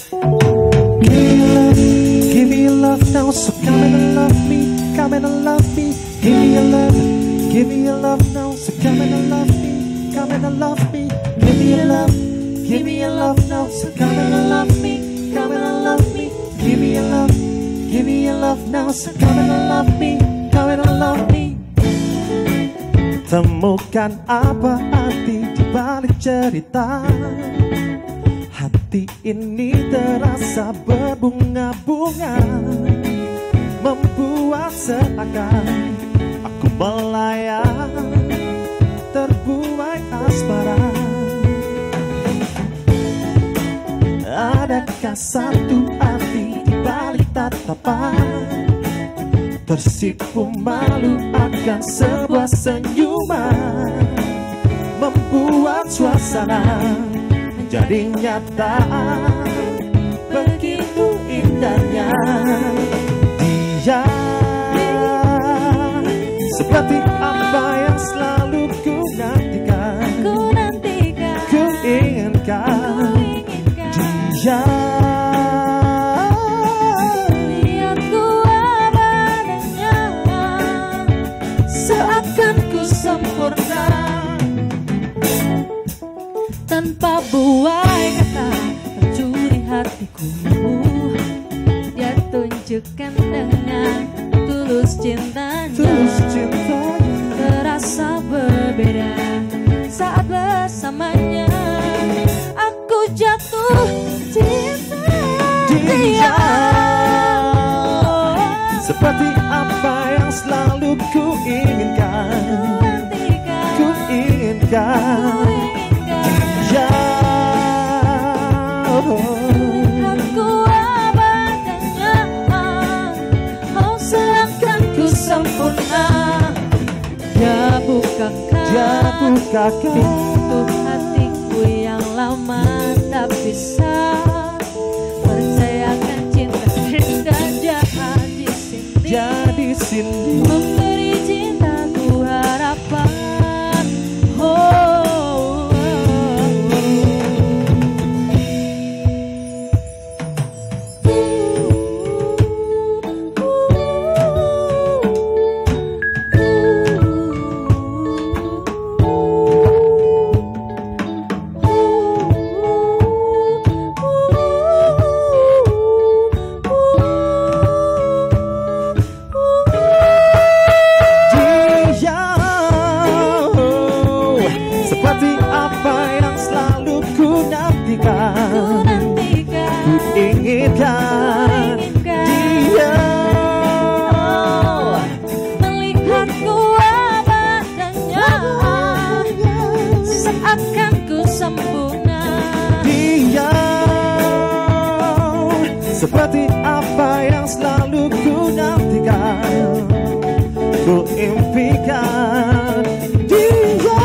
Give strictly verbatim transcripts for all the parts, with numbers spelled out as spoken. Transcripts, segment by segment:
Give me your love now, so come and love me, come and love me. Give me your love, give me your love now, so come and love me, come and love me. Give me your love, give me your love now, so come and love me, come and love me. Give me your love, give me your love now, so come and love me, come and love me. Temukan apa arti di balik cerita. Hati ini terasa berbunga-bunga, membuat seakan aku melayang, terbuai asmara. Adakah satu arti di balik tatapan, tersipu malu akan sebuah senyuman, membuat suasana menjadi nyata. Begitu indahnya dia, seperti apa yang selalu ku nantikan, Ku nantikan, ku inginkan. Dia lihat ku abadanya, seakan ku sempurna, tanpa buai kata mencuri hatiku. Dia tunjukkan dengan tulus cintanya, tulus cintanya. terasa berbeda saat bersamanya. Aku jatuh cinta dia, seperti apa yang selalu ku inginkan, ku inginkan. Dia aku abadanya, oh seakan ku sempurna. Dia bukakan, dia bukakan pintu hatiku yang lama tak bisa percayakan cinta indah di sini, jadi sini. memberi cintaku harapan. Oh, seperti apa yang selalu ku nantikan, ku nantikan, ku inginkan. Dia melihatku abadanya, seakan ku sempurna. Dia seperti apa yang selalu ku nantikan, ku impikan. Dia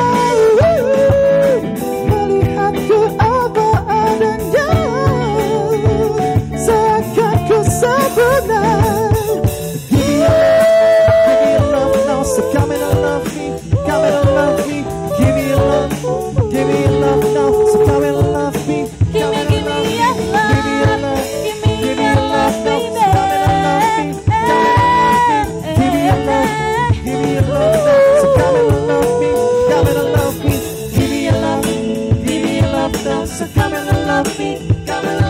melihatku apa adanya, seakan ku sempurna. Give me your love now, so come and love me, come and love me. Give me your love, give me your love now, so come and love me. Give me, give me your love, give me your love, baby. Give me your love, give me your love now, so come and love me, come and love me. Give me your love, give me your love now, so come and love me, come and love me.